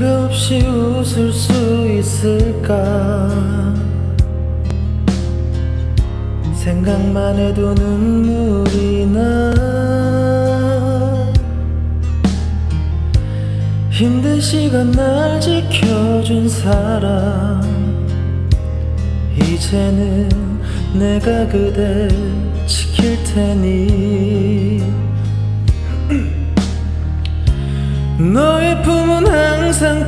네가 없이 웃을 수 있을까? 생각만 해도 눈물이 나. 힘든 시간 날 지켜준 사람, 이제는 내가 그댈 지킬 테니. 너의 품은 항상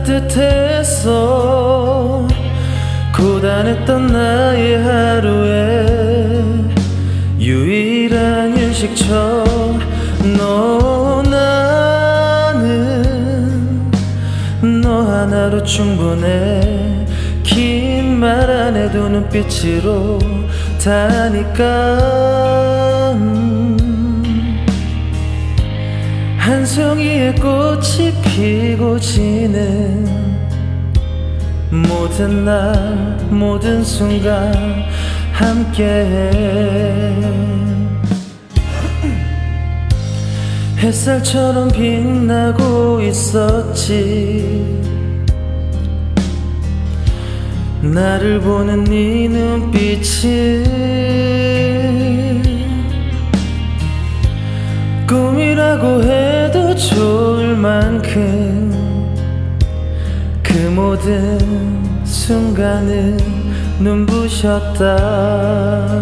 따뜻했어. 고단했던 나의 하루에 유일한 휴식처. 나는 너 하나로 충분해. 긴 말 안 해도 눈빛으로 다니까. 한 송이의 꽃이 피고 지는 모든 날 모든 순간 함께해. 햇살처럼 빛나고 있었지. 나를 보는 네 눈빛이 꿈이라고 해도 좋을 만큼 그 모든 순간은 눈부셨다.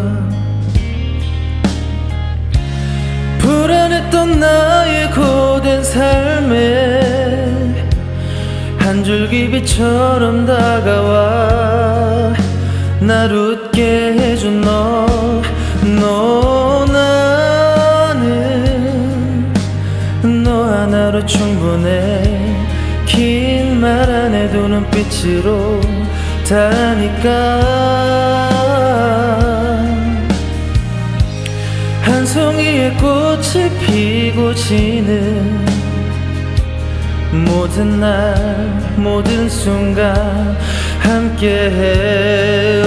불안했던 나의 고된 삶에 한 줄기 빛처럼 다가와 날 웃게 해준 너. 나는 너 하나로 충분해. 긴 말 안 해도 눈빛으로 다니까. 한 송이의 꽃이 피고 지는 모든 날 모든 순간 함께해.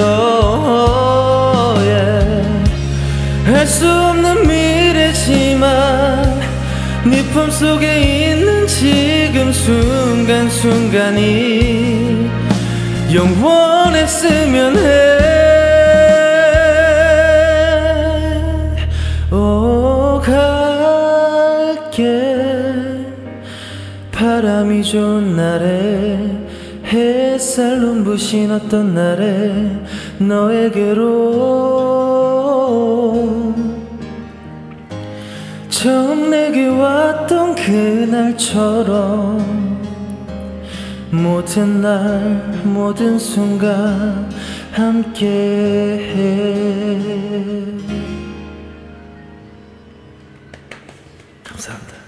알 수 없는 미래지만 네 품속에 있는 지금 순간순간이 영원했으면 해. 갈게. 바람이 좋은 날에 햇살 눈부신 어떤 날에 너에게로 처음 내게 왔던 그날처럼 모든 날 모든 순간 함께해. 감사합니다.